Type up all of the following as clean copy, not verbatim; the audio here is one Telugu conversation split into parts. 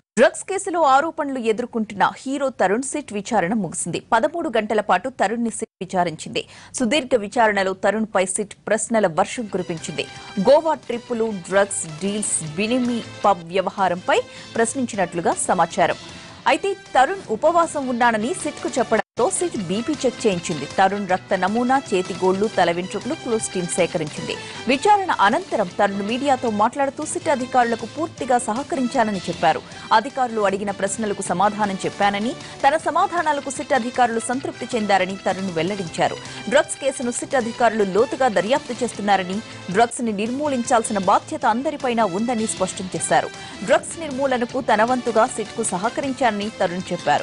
డ్రగ్స్ కేసులో ఆరోపణలు ఎదుర్కొంటున్న హీరో తరుణ్ సిట్ విచారణ ముగిసింది. 13 గంటల పాటు తరుణ్ ని సిట్ విచారించింది. సుదీర్ఘ విచారణలో తరుణ్ పై సిట్ ప్రశ్నల వర్షం కురిపించింది. గోవా ట్రిప్పులు, డ్రగ్స్ డీల్స్, బినిమి పబ్ వ్యవహారంపై ప్రశ్నించినట్లుగా సమాచారం. అయితే తరుణ్ ఉపవాసం ఉన్నానని సిట్ కు చెప్పడంతో సిట్ బీపీ చెక్ చేయించింది. తరుణ్ రక్త నమూనా, చేతి గోళ్లు, తల వెంట్రుకలు క్లోజ్ టీం సేకరించింది. విచారణ అనంతరం తరుణ్ మీడియాతో మాట్లాడుతూ సిట్ అధికారులకు పూర్తిగా సహకరించానని చెప్పారు. అధికారులు అడిగిన ప్రశ్నలకు సమాధానం చెప్పానని, తన సమాధానాలకు సిట్ అధికారులు సంతృప్తి చెందారని తరుణ్ వెల్లడించారు. డ్రగ్స్ కేసును సిట్ అధికారులు లోతుగా దర్యాప్తు చేస్తున్నారని, డ్రగ్స్ ని నిర్మూలించాల్సిన బాధ్యత అందరిపైనా ఉందని స్పష్టం చేశారు. డ్రగ్స్ నిర్మూలనకు తన వంతుగా సిట్ కు సహకరించారని తరుణ్ చెప్పారు.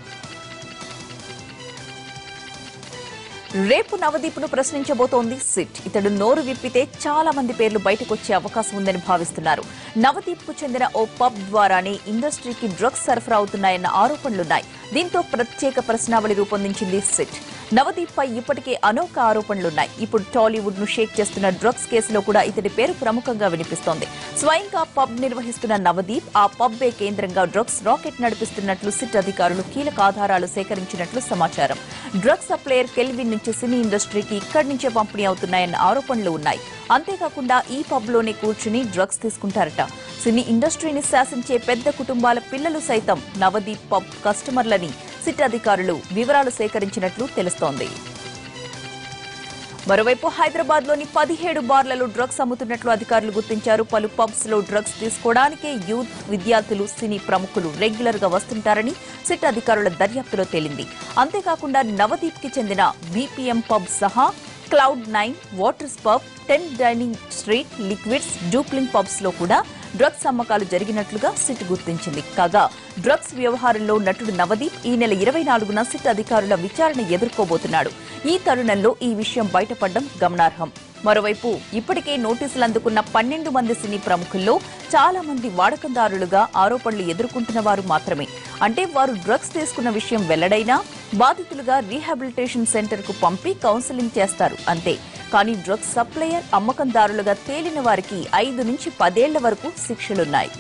రేపు నవదీప్ ను ప్రశ్నించబోతోంది సిట్. ఇతడు నోరు విప్పితే చాలా మంది పేర్లు బయటకొచ్చే అవకాశం ఉందని భావిస్తున్నారు. నవదీప్ కు చెందిన ఓ పబ్ ద్వారానే ఇండస్ట్రీకి డ్రగ్స్ సరఫరా అవుతున్నాయన్న ఆరోపణలున్నాయి. దీంతో ప్రత్యేక ప్రశ్నావళి రూపొందించింది సిట్. నవదీప్ పై ఇప్పటికే అనేక ఆరోపణలున్నాయి. ఇప్పుడు టాలీవుడ్ ను షేక్ చేస్తున్న డ్రగ్స్ కేసులో కూడా ఇతడి పేరు ప్రముఖంగా వినిపిస్తోంది. స్వయంగా పబ్ నిర్వహిస్తున్న నవదీప్ ఆ పబ్బే కేంద్రంగా డ్రగ్స్ రాకెట్ నడిపిస్తున్నట్లు సిట్ అధికారులు కీలక ఆధారాలు సేకరించినట్లు సమాచారం. డ్రగ్స్ సప్లయర్ కెల్విన్ నుంచి సినీ ఇండస్ట్రీకి ఇక్కడి నుంచే పంపిణీ అవుతున్నాయన్న ఆరోపణలు ఉన్నాయి. అంతేకాకుండా ఈ పబ్ లోనే కూర్చుని డ్రగ్స్ తీసుకుంటారట. సినీ ఇండస్ట్రీని శాసించే పెద్ద కుటుంబాల పిల్లలు సైతం నవదీప్ పబ్ కస్టమర్లని సిట్ అధికారులు వివరాలు సేకరించినట్లు తెలుస్తోంది. మరోవైపు హైదరాబాద్ లోని 17 బార్లలో డ్రగ్స్ అమ్ముతున్నట్లు అధికారులు గుర్తించారు. పలు పబ్స్ లో డ్రగ్స్ తీసుకోవడానికే యూత్, విద్యార్థులు, సినీ ప్రముఖులు రెగ్యులర్ గా వస్తుంటారని సిట్ అధికారుల దర్యాప్తులో తేలింది. అంతేకాకుండా నవదీప్ కి చెందిన బీపీఎం పబ్ సహా cloud 9, waters pub, 10 dining street, liquids, dumpling pubs లో కూడా డ్రగ్స్ అమ్మకాలు జరిగినట్లుగా సిట్ గుర్తించింది. కాగా డ్రగ్స్ వ్యవహారంలో నటుడు నవదీప్ ఈ నెల 24న సిట్ అధికారుల విచారణ ఎదుర్కోబోతున్నాడు. ఈ తరుణంలో ఈ విషయం బయటపడడం గమనార్హం. మరోవైపు ఇప్పటికే నోటీసులు అందుకున్న 12 మంది సినీ ప్రముఖుల్లో చాలా మంది వాడకందారులుగా ఆరోపణలు ఎదుర్కొంటున్న వారు మాత్రమే. అంటే వారు డ్రగ్స్ తీసుకున్న విషయం వెల్లడైనా బాధితులుగా రీహాబిలిటేషన్ సెంటర్ కు పంపి కౌన్సిలింగ్ చేస్తారు అంతే. కానీ డ్రగ్స్ సప్లయర్, అమ్మకందారులుగా తేలిన వారికి 5 నుంచి 10 ఏళ్ల వరకు శిక్షలున్నాయి.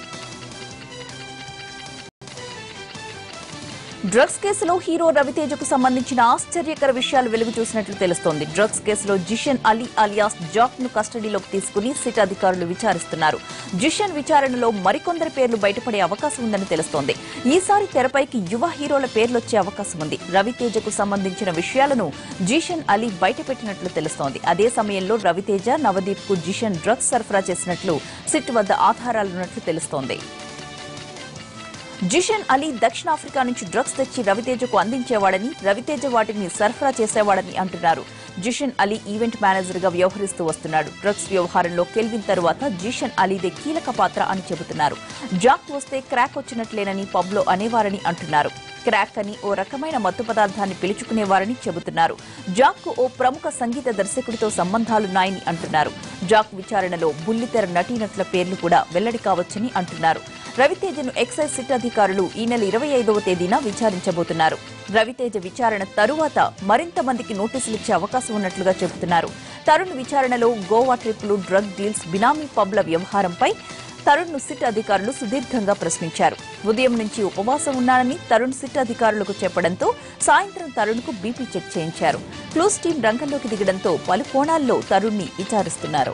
డ్రగ్స్ కేసులో హీరో రవితేజకు సంబంధించిన ఆశ్చర్యకర విషయాలు వెలుగు చూసినట్లు తెలుస్తోంది. డ్రగ్స్ కేసులో జిషన్ అలీ అలియాస్ జాక్ ను కస్టడీలోకి తీసుకుని సిట్ అధికారులు విచారిస్తున్నారు. జిషన్ విచారణలో మరికొందరి పేర్లు బయటపడే అవకాశం ఉందని తెలుస్తోంది. ఈసారి తెరపైకి యువ హీరోల పేర్లొచ్చే అవకాశం ఉంది. రవితేజకు సంబంధించిన విషయాలను జిషన్ అలీ బయటపెట్టినట్లు తెలుస్తోంది. అదే సమయంలో రవితేజ, నవదీప్ కు జిషన్ డ్రగ్స్ సరఫరా చేసినట్లు సిట్ వద్ద ఆధారాలున్నట్లు తెలుస్తోంది. జిషన్ అలీ దక్షిణాఫ్రికా నుంచి డ్రగ్స్ తెచ్చి రవితేజకు అందించేవాడని, రవితేజ వాటిని సరఫరా చేసేవాడని అంటున్నారు. జిషన్ అలీ ఈవెంట్ మేనేజర్ గా వ్యవహరిస్తూ వస్తున్నాడు. డ్రగ్స్ వ్యవహారంలో కెల్విన్ తరువాత జిషన్ అలీదే కీలక పాత్ర అని చెబుతున్నారు. జాక్ వస్తే క్రాక్ వచ్చినట్లేనని పబ్ లో అనేవారని అంటున్నారు. క్రాక్ అని ఓ రకమైన మత్తు పదార్థాన్ని పిలుచుకునేవారని చెబుతున్నారు. జాక్ కు ఓ ప్రముఖ సంగీత దర్శకుడితో సంబంధాలున్నాయని అంటున్నారు. జాక్ విచారణలో బుల్లితెర నటీనటుల పేర్లు కూడా వెల్లడి కావచ్చని అంటున్నారు. రవితేజను ఎక్సైజ్ సిట్ అధికారులు ఈ నెల 25వ తేదీన విచారించబోతున్నారు. రవితేజ విచారణ తరువాత మరింత మందికి నోటీసులిచ్చే అవకాశం ఉన్నట్లుగా చెబుతున్నారు. తరుణ్ విచారణలో గోవా ట్రిప్పులు, డ్రగ్ డీల్స్, బినామీ పబ్ల వ్యవహారంపై తరుణ్ ను సిట్ అధికారులు సుదీర్ఘంగా ప్రశ్నించారు. ఉదయం నుంచి ఉపవాసం ఉన్నానని తరుణ్ సిట్ అధికారులకు చెప్పడంతో సాయంత్రం తరుణ్ కు బీపీ చెక్ చేయించారు. క్లూస్ టీం రంగంలోకి దిగడంతో పలు కోణాల్లో తరుణ్ ని విచారిస్తున్నారు.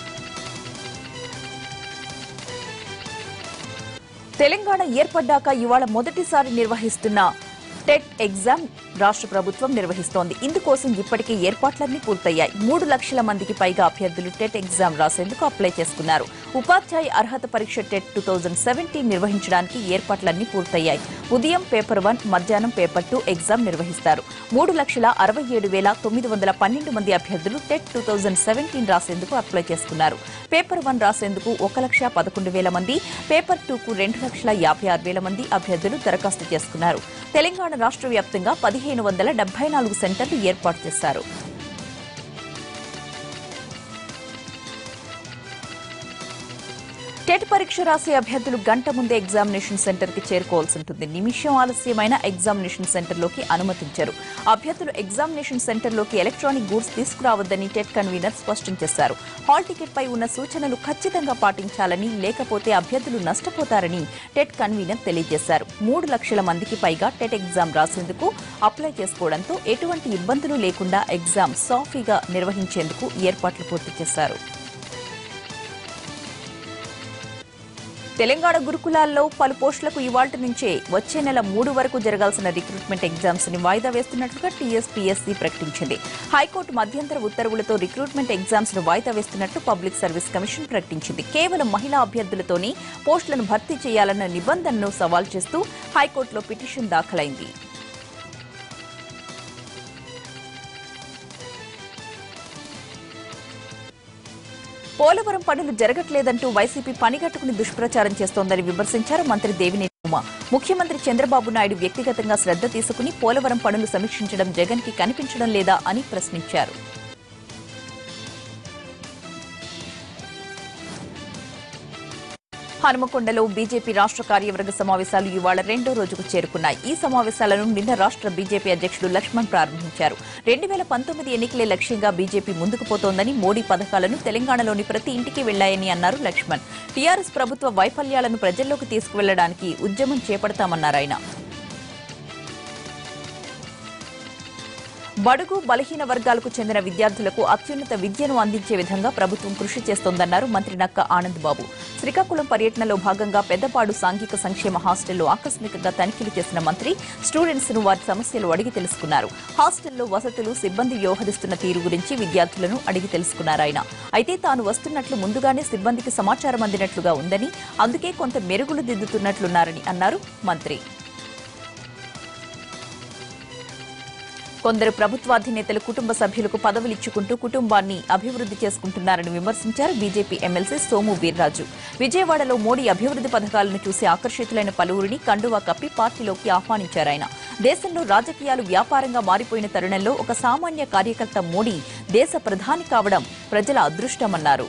తెలంగాణ ఏర్పడ్డాక ఇవాళ మొదటిసారి నిర్వహిస్తున్న టెట్ ఎగ్జామ్ రాష్ట్ర ప్రభుత్వం నిర్వహిస్తోంది. ఇందుకోసం ఇప్పటికే ఏర్పాట్లన్నీ పూర్తయ్యాయి. 3 లక్షల మందికి పైగా అభ్యర్థులు టెట్ ఎగ్జామ్ రాసేందుకు అప్లై చేసుకున్నారు. ఉపాధ్యాయ అర్హత పరీక్ష టెట్ 2017 నిర్వహించడానికి ఏర్పాట్లన్నీ పూర్తయ్యాయి. ఉదయం పేపర్ 1, మధ్యాహ్నం పేపర్ 2 ఎగ్జామ్ నిర్వహిస్తారు. 3,67,912 మంది అభ్యర్థులు టెట్ 2017 రాసేందుకు అప్లై చేసుకున్నారు. పేపర్ 1 రాసేందుకు 1,11,000 మంది, పేపర్ 2కు 2,56,000 మంది అభ్యర్థులు దరఖాస్తు చేసుకున్నారు. తెలంగాణ రాష్ట్ర వ్యాప్తంగా 1,574 సెంటర్లు ఏర్పాటు చేశారు. టెట్ పరీక్ష రాసే అభ్యర్థులు గంట ముందే ఎగ్జామినేషన్ సెంటర్ కి చేరుకోవాల్సి ఉంటుంది. నిమిషం ఆలస్యమైన ఎగ్జామినేషన్ సెంటర్ లోకి అనుమతించారు. అభ్యర్థులు ఎగ్జామినేషన్ సెంటర్ లోకి ఎలక్ట్రానిక్ గూడ్స్ తీసుకురావద్దని టెట్ కన్వీనర్ స్పష్టం చేశారు. హాల్ టికెట్ పై ఉన్న సూచనలు ఖచ్చితంగా పాటించాలని, లేకపోతే అభ్యర్థులు నష్టపోతారని టెట్ కన్వీనర్ తెలియజేశారు. 3 లక్షల మందికి పైగా టెట్ ఎగ్జామ్ రాసేందుకు అప్లై చేసుకోవడంతో ఎటువంటి ఇబ్బందులు లేకుండా ఎగ్జామ్ సాఫీగా నిర్వహించేందుకు ఏర్పాట్లు పూర్తి చేశారు. తెలంగాణ గురుకులాల్లో పలు పోస్టులకు ఇవాల్టి నుంచే వచ్చే నెల 3 వరకు జరగాల్సిన రిక్రూట్మెంట్ ఎగ్జామ్స్ ని వాయిదా వేస్తున్నట్లుగా టీఎస్పీఎస్సీ ప్రకటించింది. హైకోర్టు మధ్యంతర ఉత్తర్వులతో రిక్రూట్మెంట్ ఎగ్జామ్స్ ను వాయిదా వేస్తున్నట్లు పబ్లిక్ సర్వీస్ కమిషన్ ప్రకటించింది. కేవలం మహిళా అభ్యర్థులతోనే పోస్టులను భర్తీ చేయాలన్న నిబంధనను సవాల్ చేస్తూ హైకోర్టులో పిటిషన్ దాఖలైంది. పోలవరం పనులు జరగట్లేదంటూ వైసీపీ పనిగట్టుకుని దుష్ప్రచారం చేస్తోందని విమర్శించారు మంత్రి దేవినేని ఉమ. ముఖ్యమంత్రి చంద్రబాబు నాయుడు వ్యక్తిగతంగా శ్రద్ధ తీసుకుని పోలవరం పనులు సమీక్షించడం జగన్ కి కనిపించడం లేదా అని ప్రశ్నించారు. హనుమకొండలో బీజేపీ రాష్ట్ర కార్యవర్గ సమావేశాలు ఇవాళ 2వ రోజుకు చేరుకున్నాయి. ఈ సమావేశాలను నిన్న రాష్ట్ర బీజేపీ అధ్యక్షుడు లక్ష్మణ్ ప్రారంభించారు. 2019 ఎన్నికలే లక్ష్యంగా బీజేపీ ముందుకు పోతోందని, మోడీ పథకాలను తెలంగాణలోని ప్రతి ఇంటికి వెళ్లాయని అన్నారు లక్ష్మణ్. టీఆర్ఎస్ ప్రభుత్వ వైఫల్యాలను ప్రజల్లోకి తీసుకువెళ్లడానికి ఉద్యమం చేపడతామన్నారాయన. బడుగు బలహీన వర్గాలకు చెందిన విద్యార్థులకు అత్యున్నత విద్యను అందించే విధంగా ప్రభుత్వం కృషి చేస్తోందన్నారు మంత్రి నక్క ఆనందబాబు. శ్రీకాకుళం పర్యటనలో భాగంగా పెద్దపాడు సాంఘిక సంక్షేమ హాస్టల్లో ఆకస్మికంగా తనిఖీలు చేసిన మంత్రి స్టూడెంట్స్ ను వారి సమస్యలు అడిగి తెలుసుకున్నారు. హాస్టల్లో వసతులు, సిబ్బంది వ్యవహరిస్తున్న తీరు గురించి విద్యార్థులను అడిగి తెలుసుకున్నారాయన. అయితే తాను వస్తున్నట్లు ముందుగానే సిబ్బందికి సమాచారం అందినట్లుగా ఉందని, అందుకే కొంత మెరుగులు దిద్దుతున్నట్లున్నారని అన్నారు మంత్రి. కొందరు ప్రభుత్వాధినేతలు కుటుంబ సభ్యులకు పదవులిచ్చుకుంటూ కుటుంబాన్ని అభివృద్ధి చేసుకుంటున్నారని విమర్శించారు బీజేపీ ఎమ్మెల్సీ సోము వీర్రాజు. విజయవాడలో మోడీ అభివృద్ధి పథకాలను చూసి ఆకర్షితులైన పలువురిని కండువా కప్పి పార్టీలోకి ఆహ్వానించారాయన. దేశంలో రాజకీయాలు వ్యాపారంగా మారిపోయిన తరుణంలో ఒక సామాన్య కార్యకర్త మోడీ దేశ ప్రధాని కావడం ప్రజల అదృష్టమన్నారు.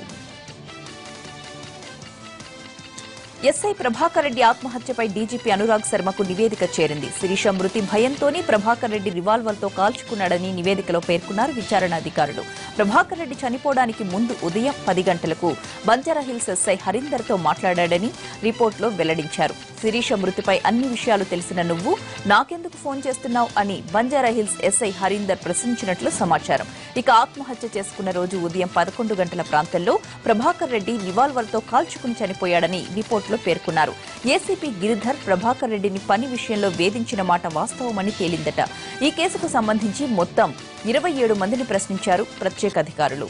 ఎస్ఐ ప్రభాకర్ రెడ్డి ఆత్మహత్యపై డీజీపీ అనురాగ్ శర్మకు నివేదిక చేరింది. శిరీష మృతి భయంతోనే ప్రభాకర్ రెడ్డి రివాల్వర్తో కాల్చుకున్నాడని నివేదికలో పేర్కొన్నారు విచారణ అధికారులు. ప్రభాకర్ రెడ్డి చనిపోవడానికి ముందు ఉదయం 10 గంటలకు బంజారాహిల్స్ ఎస్ఐ హరీందర్తో మాట్లాడాడని రిపోర్టులో వెల్లడించారు. శిరీష మృతిపై అన్ని విషయాలు తెలిసిన నువ్వు నాకెందుకు ఫోన్ చేస్తున్నావు అని బంజారాహిల్స్ ఎస్ఐ హరీందర్ ప్రశ్నించినట్లు సమాచారం. ఇక ఆత్మహత్య చేసుకున్న రోజు ఉదయం 11 గంటల ప్రాంతంలో ప్రభాకర్ రెడ్డి రివాల్వర్తో కాల్చుకుని చనిపోయాడని రిపోర్టులో పేర్కొన్నారు. ఏసీపీ గిరిధర్ ప్రభాకర్ రెడ్డిని పని విషయంలో వేధించిన మాట వాస్తవమని తేలిందట. ఈ కేసుకు సంబంధించి మొత్తం 27 మందిని ప్రశ్నించారు ప్రత్యేక అధికారులు.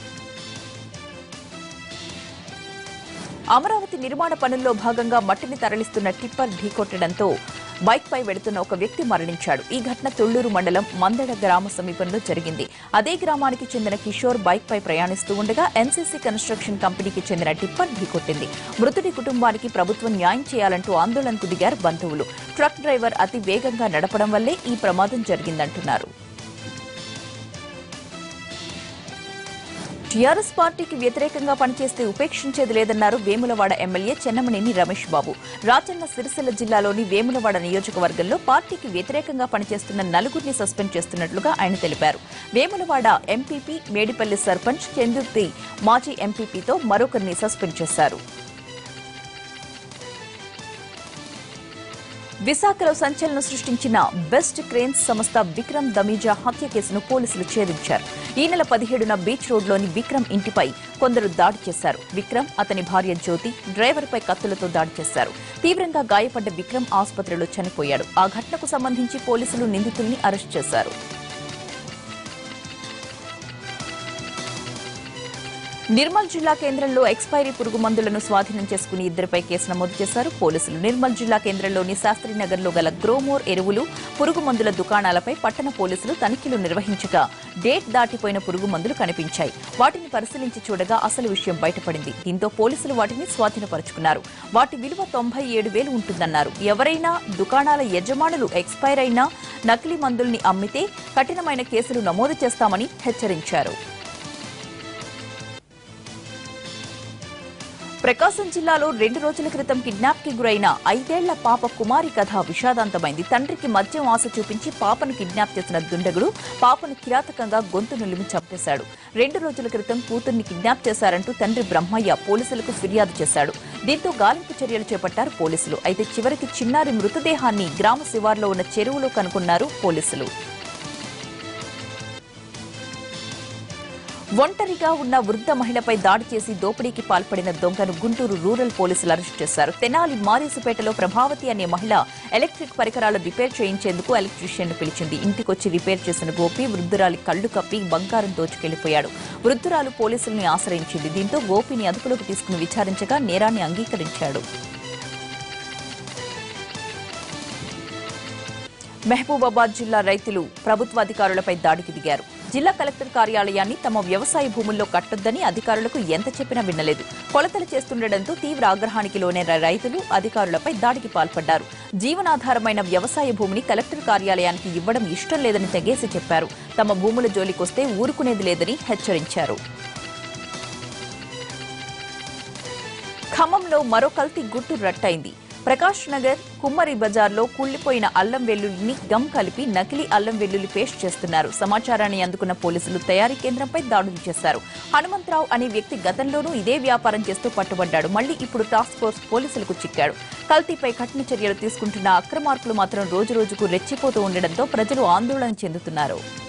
అమరావతి నిర్మాణ పనుల్లో భాగంగా మట్టిని తరలిస్తున్న టిప్పర్ ఢీకొట్టడంతో బైక్ పై వెడుతున్న ఒక వ్యక్తి మరణించాడు. ఈ ఘటన తుళ్లూరు మండలం మందడ గ్రామ సమీపంలో జరిగింది. అదే గ్రామానికి చెందిన కిషోర్ బైక్ పై ప్రయాణిస్తూ ఉండగా ఎన్సీసీ కన్స్ట్రక్షన్ కంపెనీకి చెందిన టిప్పర్ ఢీకొట్టింది. మృతుడి కుటుంబానికి ప్రభుత్వం న్యాయం చేయాలంటూ ఆందోళనకు దిగారు బంధువులు. ట్రక్ డ్రైవర్ అతి వేగంగా నడపడం వల్లే ఈ ప్రమాదం జరిగిందంటున్నారు. టీఆర్ఎస్ పార్టీకి వ్యతిరేకంగా పనిచేస్తే ఉపేక్షించేది లేదన్నారు వేములవాడ ఎమ్మెల్యే చెన్నమనేని రమేష్ బాబు. రాజన్న సిరిసిల్ల జిల్లాలోని వేములవాడ నియోజకవర్గంలో పార్టీకి వ్యతిరేకంగా పనిచేస్తున్న 4గురిని సస్పెండ్ చేస్తున్నట్లుగా ఆయన తెలిపారు. వేములవాడ ఎంపీపీ, మేడిపల్లి సర్పంచ్, చందుర్తి మాజీ ఎంపీపీతో మరొకరిని సస్పెండ్ చేశారు. విశాఖలో సంచలనం సృష్టించిన బెస్ట్ క్రేన్స్ సంస్థ విక్రమ్ దమీజా హత్య కేసును పోలీసులు ఛేదించారు. ఈ నెల 17న బీచ్ రోడ్లోని విక్రమ్ ఇంటిపై కొందరు దాడి చేశారు. విక్రమ్, అతని భార్య జ్యోతి డ్రైవర్పై కత్తులతో దాడి చేశారు. తీవ్రంగా గాయపడ్డ విక్రమ్ ఆసుపత్రిలో చనిపోయాడు. ఆ ఘటనకు సంబంధించి పోలీసులు నిందితుల్ని అరెస్ట్ చేశారు. నిర్మల్ జిల్లా కేంద్రంలో ఎక్స్పైరీ పురుగు మందులను స్వాధీనం చేసుకుని 2పై కేసు నమోదు చేశారు పోలీసులు. నిర్మల్ జిల్లా కేంద్రంలోని శాస్త్రీనగర్లో గల గ్రోమోర్ ఎరువులు, పురుగు మందుల దుకాణాలపై పట్టణ పోలీసులు తనిఖీలు నిర్వహించగా డేట్ దాటిపోయిన పురుగు మందులు కనిపించాయి. వాటిని పరిశీలించి చూడగా అసలు విషయం బయటపడింది. దీంతో పోలీసులు వాటిని స్వాధీనపరుచుకున్నారు. వాటి విలువ 97,000 ఉంటుందన్నారు. ఎవరైనా దుకాణాల యజమానులు ఎక్స్పైర్ అయినా నకిలీ మందుల్ని అమ్మితే కఠినమైన కేసులు నమోదు చేస్తామని హెచ్చరించారు. ప్రకాశం జిల్లాలో 2 రోజుల క్రితం కిడ్నాప్ కి గురైన 5 ఏళ్ల పాప కుమారి కథ విషాదాంతమైంది. తండ్రికి మద్యం ఆశ చూపించి పాపను కిడ్నాప్ చేసిన దుండగుడు పాపను కిరాతకంగా గొంతు నులిమి చంపేశాడు. 2 రోజుల క్రితం కూతుర్ని కిడ్నాప్ చేశారంటూ తండ్రి బ్రహ్మయ్య పోలీసులకు ఫిర్యాదు చేశాడు. దీంతో గాలింపు చర్యలు చేపట్టారు పోలీసులు. అయితే చివరికి చిన్నారి మృతదేహాన్ని గ్రామ శివార్లో ఉన్న చెరువులో కనుగొన్నారు పోలీసులు. ఒంటరిగా ఉన్న వృద్ధ మహిళపై దాడి చేసి దోపిడీకి పాల్పడిన దొంగను గుంటూరు రూరల్ పోలీసులు అరెస్టు చేశారు. తెనాలి మారీసుపేటలో ప్రభావతి అనే మహిళ ఎలక్ట్రిక్ పరికరాలు రిపేర్ చేయించేందుకు ఎలక్ట్రీషియన్ను పిలిచింది. ఇంటికొచ్చి రిపేర్ చేసిన గోపి వృద్ధురాలి కళ్లు కప్పి బంగారం దోచుకెళ్లిపోయాడు. వృద్ధురాలు పోలీసుల్ని ఆశ్రయించింది. దీంతో గోపిని అదుపులోకి తీసుకుని విచారించగా నేరాన్ని అంగీకరించాడు. మహబూబాబాద్ జిల్లా రైతులు ప్రభుత్వ అధికారులపై దాడికి దిగారు. జిల్లా కలెక్టర్ కార్యాలయాన్ని తమ వ్యవసాయ భూముల్లో కట్టొద్దని అధికారులకు ఎంత చెప్పినా వినలేదు. కొలతలు చేస్తుండటంతో తీవ్ర ఆగ్రహానికి లోనైన రైతులు అధికారులపై దాడికి పాల్పడ్డారు. జీవనాధారమైన వ్యవసాయ భూమిని కలెక్టర్ కార్యాలయానికి ఇవ్వడం ఇష్టం లేదని తెగేసి చెప్పారు. తమ భూముల జోలికొస్తే ఊరుకునేది లేదని హెచ్చరించారు. ఖమ్మంలో మరో కల్తీ గుట్టు రట్టయింది. ప్రకాష్ నగర్ కుమ్మరి బజార్లో కుళ్లిపోయిన అల్లం వెల్లుల్లిని గమ్ కలిపి నకిలీ అల్లం వెల్లుల్లి పేస్ట్ చేస్తున్నారు. సమాచారాన్ని అందుకున్న పోలీసులు తయారీ కేంద్రంపై దాడులు చేశారు. హనుమంతరావు అనే వ్యక్తి గతంలోనూ ఇదే వ్యాపారం చేస్తూ పట్టుబడ్డాడు. మళ్లీ ఇప్పుడు టాస్క్ ఫోర్స్ పోలీసులకు చిక్కాడు. కల్తీపై కఠిన చర్యలు తీసుకుంటున్న అక్రమార్కులు మాత్రం రోజురోజుకు రెచ్చిపోతూ ఉండడంతో ప్రజలు ఆందోళన చెందుతున్నారు.